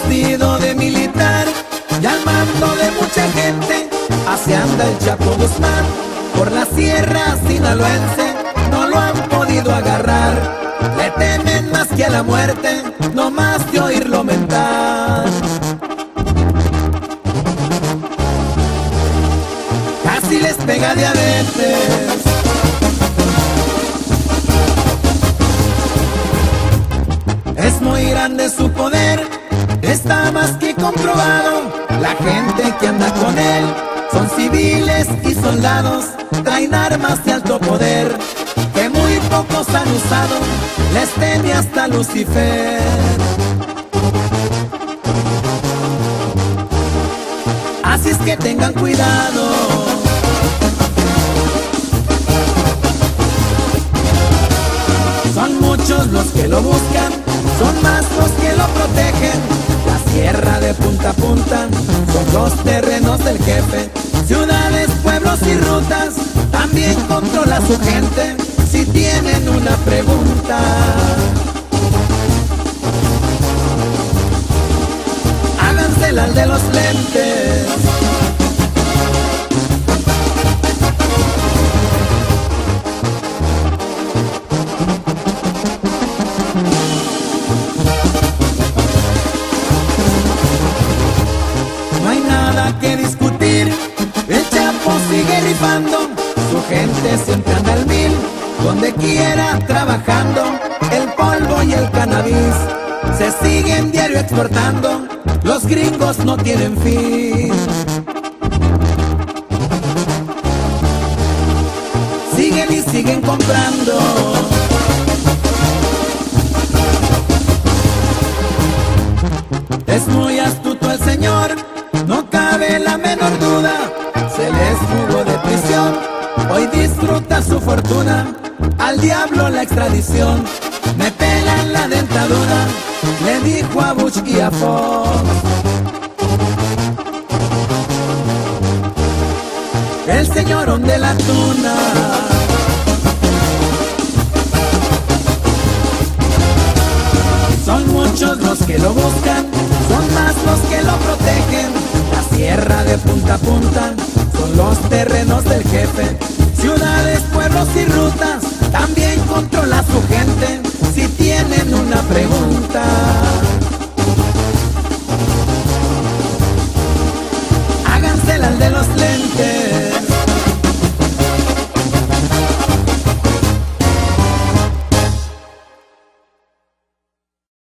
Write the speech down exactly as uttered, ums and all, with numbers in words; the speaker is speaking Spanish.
vestido de militar y al mando de mucha gente, así anda el Chapo Guzmán. Por la sierra sinaloense no lo han podido agarrar, le temen más que a la muerte, no más de oírlo mentar. Casi les pega diabetes, es muy grande su poder, está más que comprobado. La gente que anda con él son civiles y soldados, traen armas de alto poder que muy pocos han usado, les teme hasta Lucifer. Así es que tengan cuidado, son muchos los que lo buscan, son más los que lo protegen. La sierra de punta a punta son los terrenos del jefe, ciudades, pueblos y rutas, también controla su gente. Si tienen una pregunta, hágansela al de los lentes. No hay nada que discutir, el Chapo sigue rifando, su gente siempre anda al mil, donde quiera trabajando. El polvo y el cannabis se siguen diario exportando, los gringos no tienen fin. Siguen y siguen comprando. Es muy astuto el señor, no cabe la menor duda, se les fugó de prisión, hoy disfruta su fortuna. Al diablo la extradición, me pelan la dentadura, le dijo a Bush y a Fox. El señorón de la tuna. Son muchos los que lo buscan, son más los que lo protegen. La sierra de punta a punta son los terrenos del jefe, ciudades, pueblos y rutas, también controla su gente. Si tienen una pregunta,